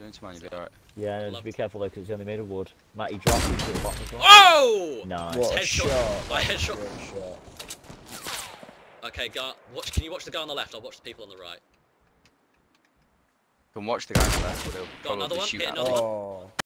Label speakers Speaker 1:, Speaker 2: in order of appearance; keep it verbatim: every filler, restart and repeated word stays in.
Speaker 1: Don't you mind, you'll be alright.
Speaker 2: Yeah, just be careful though, because it's only made of wood. Matty dropped it to the bottom as well.
Speaker 3: Oh!
Speaker 2: Nice.
Speaker 4: What a
Speaker 3: Headshot.
Speaker 4: shot.
Speaker 3: My headshot.
Speaker 4: Great shot.
Speaker 3: Okay, guy, watch. Can you watch the guy on the left? I'll watch the people on the right.
Speaker 1: Can watch the guy on the left, but they'll
Speaker 3: Got another
Speaker 1: probably
Speaker 3: one?
Speaker 1: shoot
Speaker 3: Hit
Speaker 1: at
Speaker 3: another
Speaker 1: me.
Speaker 3: one.
Speaker 4: Oh.